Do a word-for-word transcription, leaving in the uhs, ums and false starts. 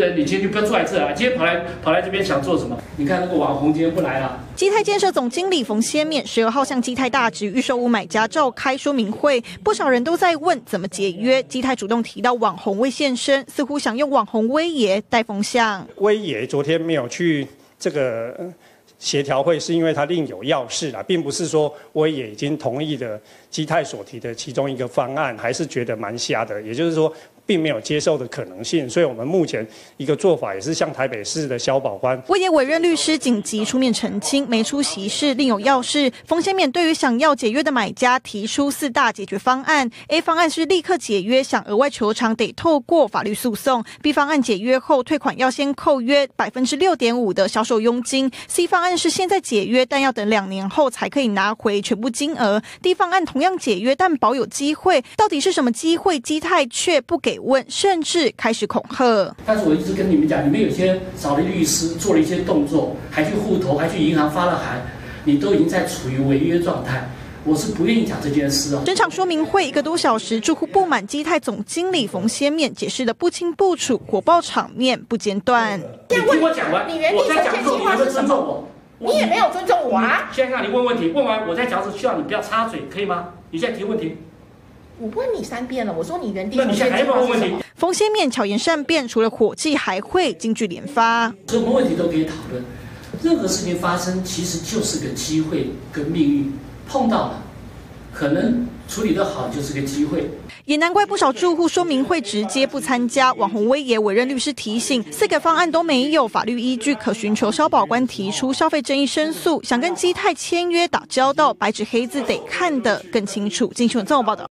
人，你今天就不要坐在这啊！今天跑来跑来这边想做什么？你看那个网红今天不来了。 基泰建设总经理冯先勉十二号向基泰大直预售屋买家召开说明会，不少人都在问怎么解约。基泰主动提到网红未现身，似乎想用网红威爷带风向。 威爷昨天没有去这个协调会，是因为他另有要事啦，并不是说威爷已经同意了基泰所提的其中一个方案，还是觉得蛮瞎的，也就是说并没有接受的可能性。所以我们目前一个做法也是向台北市的消保官威爷委任律师紧急出面澄清，没出席是另有要事。冯先勉对于想要解约的买家提出四大解决方案 ，A 方案是立刻解约，想额外求偿得透过法律诉讼 ；B 方案解约后退款要先扣约百分之六点五的销售佣金 ；C 方案是现在解约，但要等两年后才可以拿回全部金额 ；D 方案同样解约，但保有机会。到底是什么机会？基泰却不给问，甚至开始恐吓。 但是我一直跟你们讲，你们有些找了律师做了一些动作，还去户头，还去银行发了函，你都已经在处于违约状态。我是不愿意讲这件事哦。 整场说明会一个多小时，住户不满基泰总经理冯先勉解释的不清不楚，火爆场面不间断。 你听我讲完， 你原地呈现计划是什么？你也没有尊重我啊！ 现在让你问问题，问完我再讲，是希望你不要插嘴，可以吗？你现在提问题。 我问你三遍了，我说你原地那你现在还要问问题？ 冯先勉巧言善辩，除了火气，还会金句连发， 什么问题都可以讨论。任何事情发生，其实就是个机会跟命运碰到了，可能处理得好就是个机会。 也难怪不少住户说明会直接不参加。网红威爷委任律师提醒，四个方案都没有法律依据，可寻求消保官提出消费争议申诉。想跟基泰签约打交道，白纸黑字得看得更清楚。金新闻综合报道。